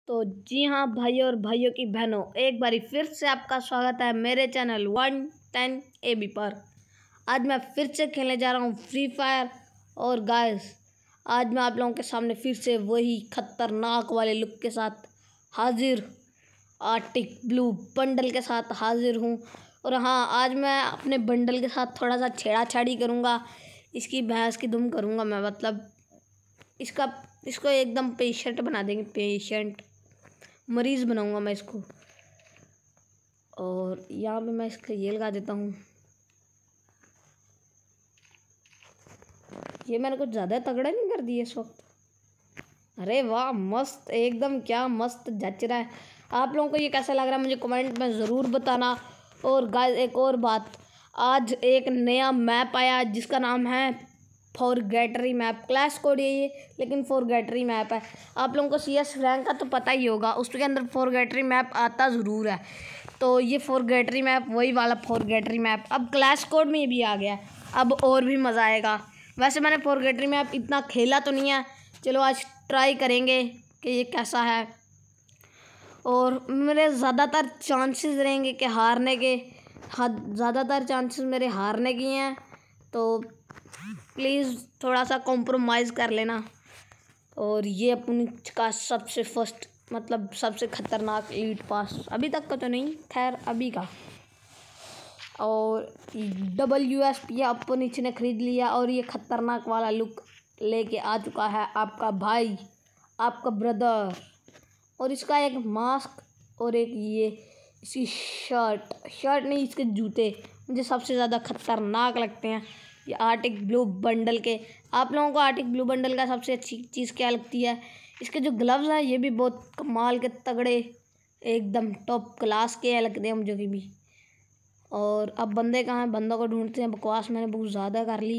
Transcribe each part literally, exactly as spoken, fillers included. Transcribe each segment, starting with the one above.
तो जी हाँ भाई और भाइयों की बहनों, एक बारी फिर से आपका स्वागत है मेरे channel one ten A B पर। आज मैं फिर से खेलने जा रहा हूँ फ्री फायर। और गाइस, आज मैं आप लोगों के सामने फिर से वही खतरनाक वाले लुक के साथ हाजिर, आर्टिक ब्लू बंडल के साथ हाजिर हूँ। और हाँ, आज मैं अपने बंडल के साथ थोड़ा सा छेड़ाछाड़ी करूँगा, इसकी भैंस की धुम करूँगा मैं। मतलब इसका इसको एकदम पेशेंट बना देंगे, पेशेंट मरीज बनाऊंगा मैं इसको। और यहाँ पे मैं इसका ये लगा देता हूँ। ये मैंने कुछ ज़्यादा तगड़ा नहीं कर दिया इस वक्त। अरे वाह, मस्त एकदम, क्या मस्त जच रहा है। आप लोगों को ये कैसा लग रहा है मुझे कमेंट में ज़रूर बताना। और गाइस, एक और बात, आज एक नया मैप आया जिसका नाम है फॉरगेटरी मैप। क्लैश कोड ये, लेकिन फॉरगेटरी मैप है। आप लोगों को सी एस रैंक का तो पता ही होगा, उसके अंदर फॉरगेटरी मैप आता ज़रूर है। तो ये फॉरगेटरी मैप वही वाला फॉरगेटरी मैप अब क्लैश कोड में भी आ गया है। अब और भी मज़ा आएगा। वैसे मैंने फॉरगेटरी मैप इतना खेला तो नहीं है, चलो आज ट्राई करेंगे कि ये कैसा है। और मेरे ज़्यादातर चांसेस रहेंगे कि हारने के, ज़्यादातर चांसेस मेरे हारने की हैं। तो प्लीज़ थोड़ा सा कॉम्प्रोमाइज़ कर लेना। और ये अपनी का सबसे फर्स्ट, मतलब सबसे ख़तरनाक लीड पास, अभी तक का तो नहीं, खैर अभी का। और डबल यू एस पी अपन इसने ख़रीद लिया और ये ख़तरनाक वाला लुक लेके आ चुका है आपका भाई, आपका ब्रदर। और इसका एक मास्क और एक ये इसकी शर्ट शर्ट नहीं इसके जूते मुझे सबसे ज़्यादा ख़तरनाक लगते हैं, ये आर्टिक ब्लू बंडल के। आप लोगों को आर्टिक ब्लू बंडल का सबसे अच्छी चीज़ क्या लगती है? इसके जो ग्लव्स हैं ये भी बहुत कमाल के तगड़े, एकदम टॉप क्लास के लगते हैं मुझे भी। और अब बंदे कहाँ हैं? बंदों को ढूंढते हैं। बकवास मैंने बहुत ज़्यादा कर ली।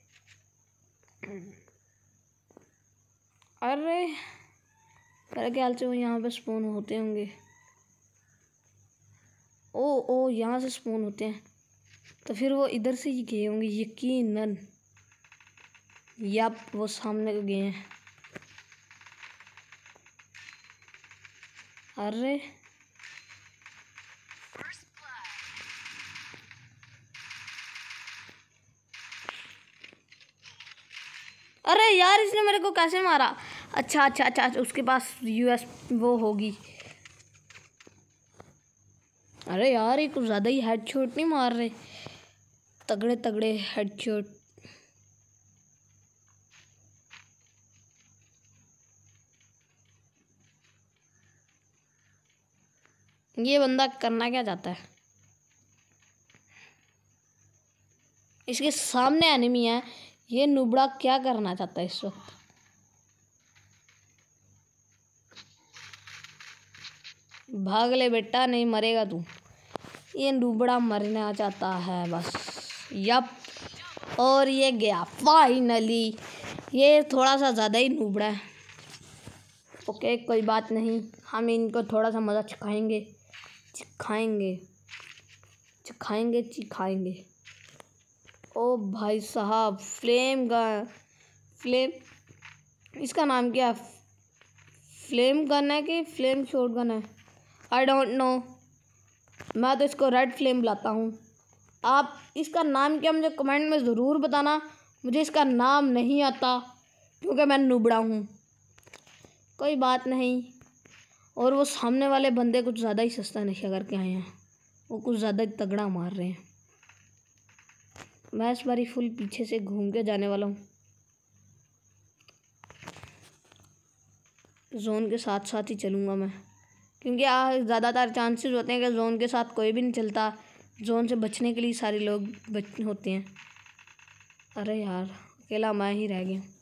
अरे मेरे ख्याल से वो यहाँ पे स्पॉन होते होंगे। ओ ओ यहाँ से स्पॉन होते हैं, तो फिर वो इधर से ही गए होंगे यकीनन। यप, वो सामने को गए हैं। अरे अरे यार, इसने मेरे को कैसे मारा? अच्छा अच्छा अच्छा, अच्छा उसके पास यूएस वो होगी। अरे यार, ये कुछ ज़्यादा ही हेडशॉट नहीं मार रहे, तगड़े तगड़े हेडशॉट। ये बंदा करना क्या चाहता है? इसके सामने एनिमी है, ये नुबड़ा क्या करना चाहता है इस वक्त? भाग ले बेटा, नहीं मरेगा तू। ये नुबड़ा मरना चाहता है बस। यप, और ये गया फाइनली। ये थोड़ा सा ज़्यादा ही नुबड़ा है। ओके, कोई बात नहीं, हम इनको थोड़ा सा मज़ा चिखाएंगे चिखाएंगे चिखाएंगे चिखाएंगे ओ भाई साहब, फ्लेम गन, फ्लेम इसका नाम क्या है? फ्लेम गन है कि फ्लेम शॉट गन है? आई डोंट नो, मैं तो इसको रेड फ्लेम बुलाता हूँ। आप इसका नाम क्या मुझे कमेंट में ज़रूर बताना। मुझे इसका नाम नहीं आता क्योंकि मैं नुबड़ा हूँ। कोई बात नहीं। और वो सामने वाले बंदे कुछ ज़्यादा ही सस्ता नशा करके आए हैं, वो कुछ ज़्यादा ही तगड़ा मार रहे हैं। मैं इस बारी फुल पीछे से घूम के जाने वाला हूँ। जोन के साथ साथ ही चलूँगा मैं, क्योंकि ज़्यादातर चांसेस होते हैं कि जोन के साथ कोई भी नहीं चलता। जोन से बचने के लिए सारे लोग बच होते हैं। अरे यार, अकेला मैं ही रह गया।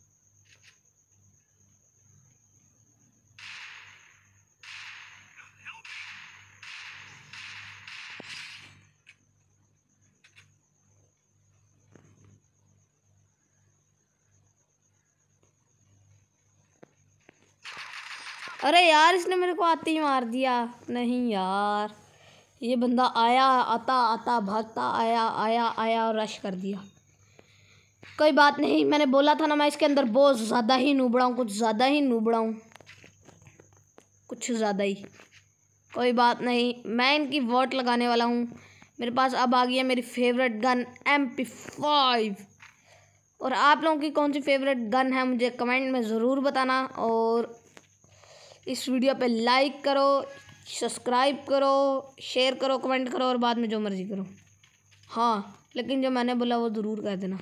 अरे यार, इसने मेरे को आते ही मार दिया। नहीं यार, ये बंदा आया, आता आता भागता आया आया आया और रश कर दिया। कोई बात नहीं, मैंने बोला था ना, मैं इसके अंदर बहुत ज़्यादा ही नूबड़ा हूँ, कुछ ज़्यादा ही नूबड़ा हूँ। कुछ ज़्यादा ही। कोई बात नहीं, मैं इनकी वोट लगाने वाला हूँ। मेरे पास अब आ गई है मेरी favourite gun M P five. और आप लोगों की कौन सी फेवरेट गन है मुझे कमेंट में ज़रूर बताना। और इस वीडियो पे लाइक करो, सब्सक्राइब करो, शेयर करो, कमेंट करो और बाद में जो मर्ज़ी करो। हाँ, लेकिन जो मैंने बोला वो ज़रूर कह देना।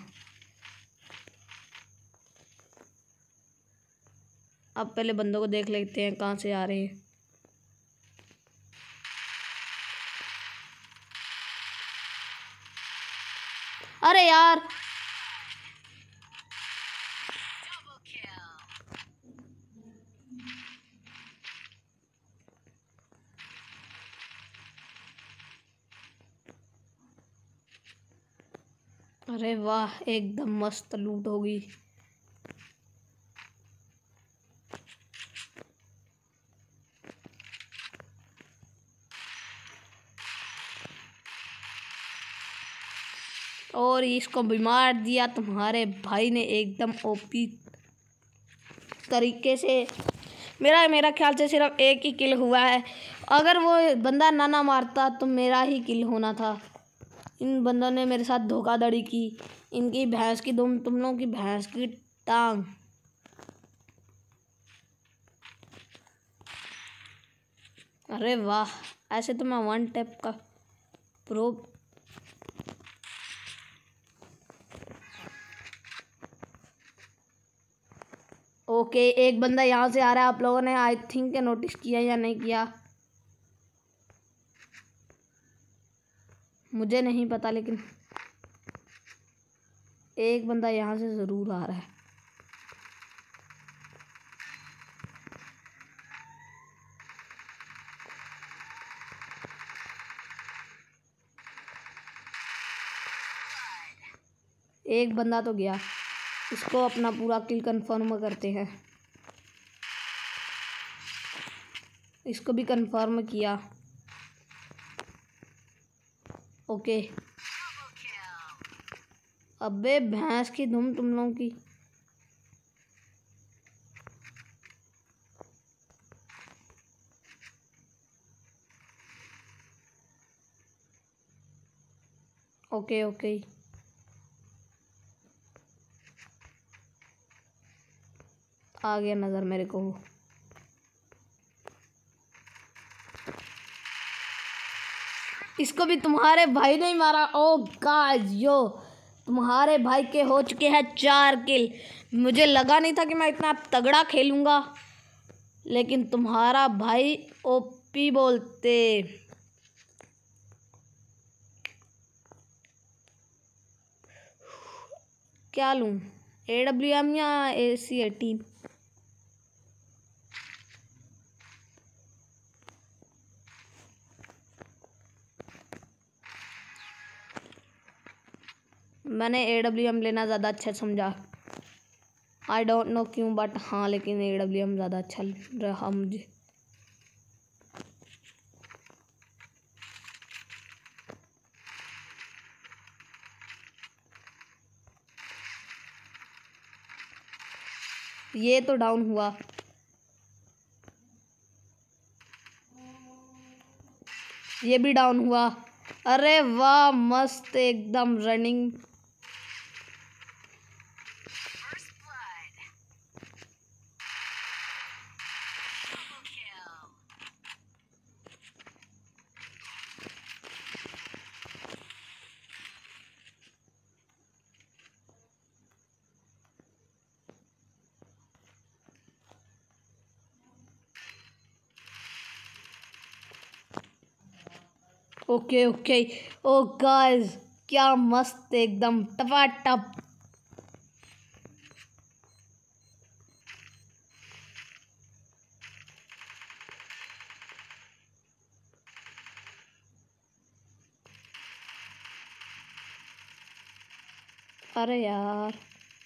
अब पहले बंदों को देख लेते हैं कहाँ से आ रहे हैं। अरे यार, अरे वाह, एकदम मस्त लूट होगी। और इसको बीमार दिया तुम्हारे भाई ने एकदम ओपी तरीके से। मेरा मेरा ख्याल से सिर्फ एक ही किल हुआ है। अगर वो बंदा ना ना मारता तो मेरा ही किल होना था। इन बंदों ने मेरे साथ धोखाधड़ी की। इनकी भैंस की दुम, तुम लोगों की भैंस की टांग। अरे वाह, ऐसे तो मैं वन टैप का प्रो। ओके, एक बंदा यहाँ से आ रहा है। आप लोगों ने आई थिंक नोटिस किया या नहीं किया मुझे नहीं पता, लेकिन एक बंदा यहाँ से ज़रूर आ रहा है। एक बंदा तो गया, इसको अपना पूरा किल कंफर्म करते हैं। इसको भी कंफर्म किया। ओके, अबे भैंस की धुम तुम लोगों की। ओके ओके, आ गया नज़र मेरे को। इसको भी तुम्हारे भाई ने ही मारा। ओ गाइस, यो तुम्हारे भाई के हो चुके हैं चार किल। मुझे लगा नहीं था कि मैं इतना तगड़ा खेलूँगा, लेकिन तुम्हारा भाई ओपी बोलते। क्या लूँ, ए डब्ल्यू एम या ए सी एटीन? मैंने ए डब्ल्यू एम लेना ज़्यादा अच्छा समझा। आई डोंट नो क्यों, बट हाँ, लेकिन ए डब्ल्यू एम ज़्यादा अच्छा रहा मुझे। ये तो डाउन हुआ। ये भी डाउन हुआ। अरे वाह, मस्त एकदम running. Okay okay, oh guys, क्या मस्त एकदम टपाटप। अरे यार,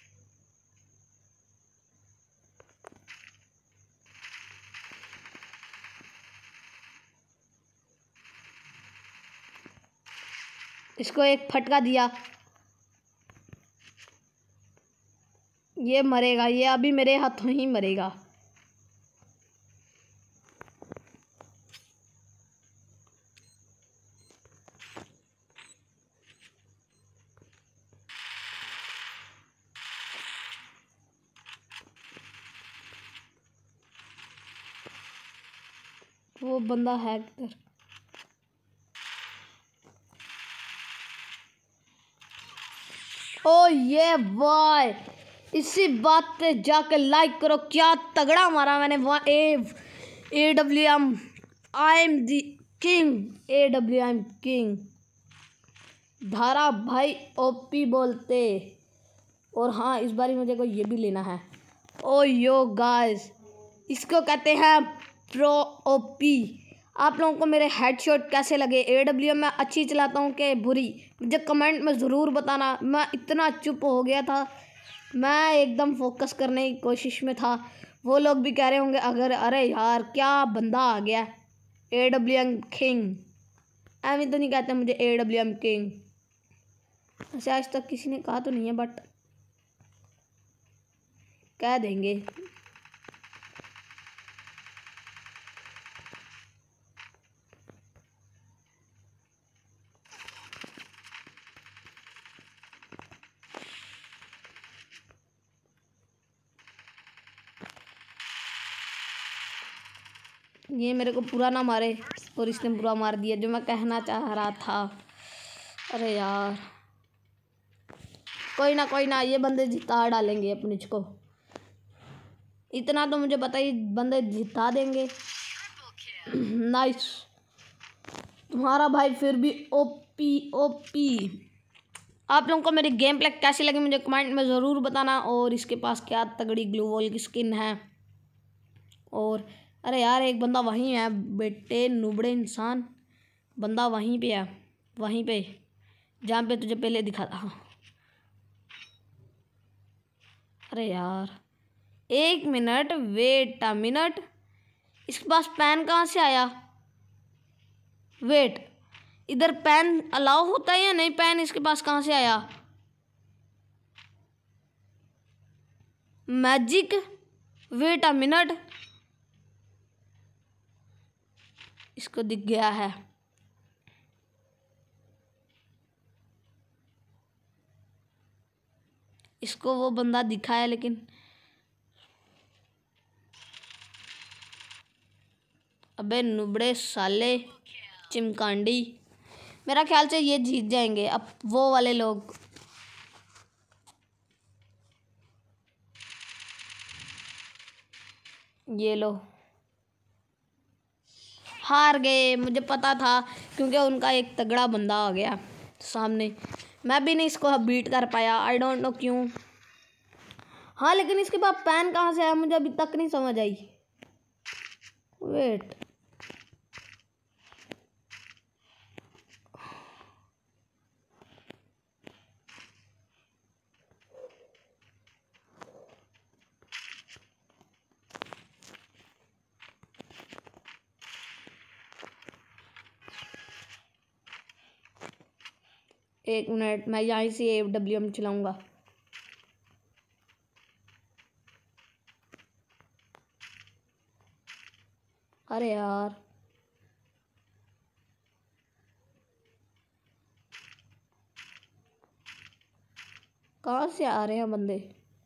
इसको एक फटका दिया। ये मरेगा, ये अभी मेरे हाथों ही मरेगा। वो बंदा है किधर? ओ ये भाई, इसी बात पे जाके लाइक करो। क्या तगड़ा मारा मैंने वहाँ। A A W M, I am the king. A W M king. धारा भाई ओपी बोलते। और हाँ, इस बार मुझे को ये भी लेना है। ओ यो गाइस, इसको कहते हैं प्रो ओपी। आप लोगों को मेरे हेडशॉट कैसे लगे? ए डब्ल्यू एम मैं अच्छी चलाता हूँ कि बुरी? मुझे कमेंट में ज़रूर बताना। मैं इतना चुप हो गया था, मैं एकदम फोकस करने की कोशिश में था। वो लोग भी कह रहे होंगे अगर, अरे यार क्या बंदा आ गया, A W M king. M तो नहीं कहते मुझे ए डब्ल्यू एम किंग। ऐसे आज तक किसी ने कहा तो नहीं है, बट कह देंगे। ये मेरे को पूरा ना मारे, और इसने पूरा मार दिया जो मैं कहना चाह रहा था। अरे यार, कोई ना कोई ना, ये बंदे जिता डालेंगे अपने को। इतना तो मुझे पता ही, बंदे जिता देंगे। नाइस। तुम्हारा भाई फिर भी ओपी ओपी। आप लोगों को मेरी गेम प्ले कैसी लगी मुझे कमेंट में ज़रूर बताना। और इसके पास क्या तगड़ी ग्लू वॉल की स्किन है। और अरे यार, एक बंदा वहीं है बेटे, नुबड़े इंसान। बंदा वहीं पे है, वहीं पे जहाँ पे तुझे पहले दिखा था। अरे यार एक मिनट, वेट अ मिनट, इसके पास पेन कहाँ से आया? वेट, इधर पेन अलाउ होता है या नहीं? पेन इसके पास कहाँ से आया? मैजिक, वेट अ मिनट, इसको दिख गया है। इसको वो बंदा दिखा है, लेकिन अबे नुबड़े साले चिमकांडी, मेरा ख्याल से ये जीत जाएंगे अब वो वाले लोग। ये लो, हार गए। मुझे पता था, क्योंकि उनका एक तगड़ा बंदा आ गया सामने। मैं भी नहीं इसको बीट कर पाया, आई डोंट नो क्यों। हाँ, लेकिन इसके बाद पैन कहाँ से आया मुझे अभी तक नहीं समझ आई। वेट, एक मिनट, मैं यहाँ से ए डब्ल्यू एम चलाऊंगा। अरे यार, कहाँ से आ रहे हैं बंदे?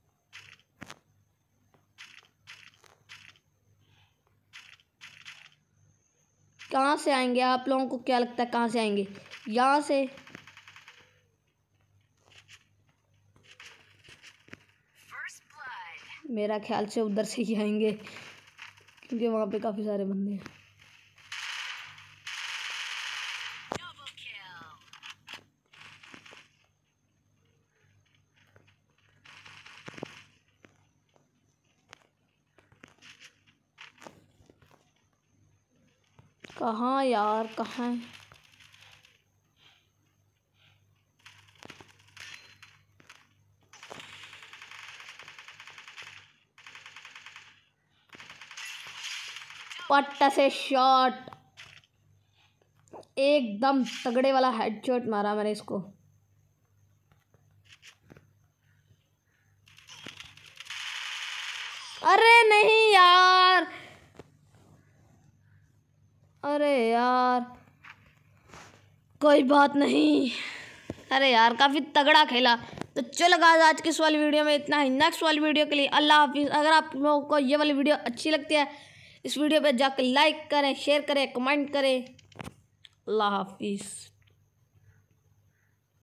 कहाँ से आएंगे? आप लोगों को क्या लगता है कहाँ से आएंगे? यहाँ से? मेरा ख्याल से उधर से ही आएंगे, क्योंकि वहाँ पे काफ़ी सारे बंदे हैं। कहाँ यार, कहाँ है? पट्टा से शॉट, एकदम तगड़े वाला हेडशॉट मारा मैंने इसको। अरे नहीं यार, अरे यार, कोई बात नहीं। अरे यार, काफ़ी तगड़ा खेला। तो चलो गाइस, आज की इस वाली वीडियो में इतना ही। नेक्स्ट वाली वीडियो के लिए अल्लाह हाफिज़। अगर आप लोगों को ये वाली वीडियो अच्छी लगती है इस वीडियो पे जाकर लाइक करें, शेयर करें, कमेंट करें। अल्लाह हाफिज़।